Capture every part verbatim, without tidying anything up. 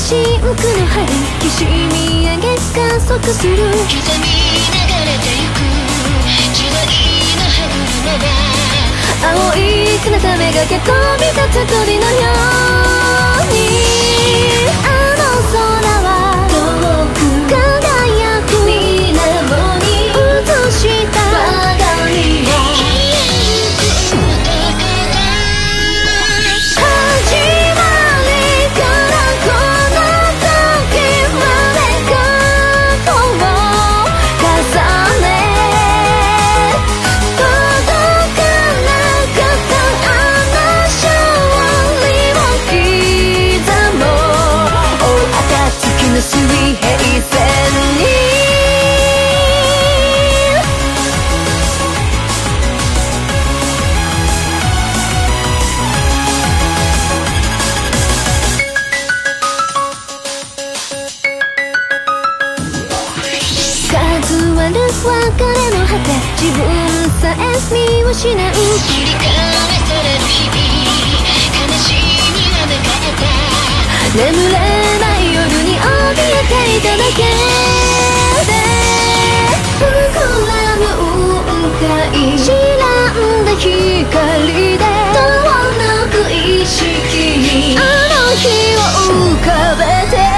真紅の春きしみ上げ加速する刻み流れてゆく時代の歯車は青い彼方めがけ飛び立つ鳥のようにあの空は遠く輝く水面に映した我が身を水平線に数ある別れの果て自分さえ見失う繰り返される日々悲しみはなかった眠れない夜に怯えていただけで膨らむ雲海白んだ光で遠のく意識にあの日を浮かべて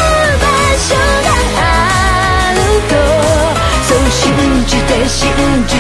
信じ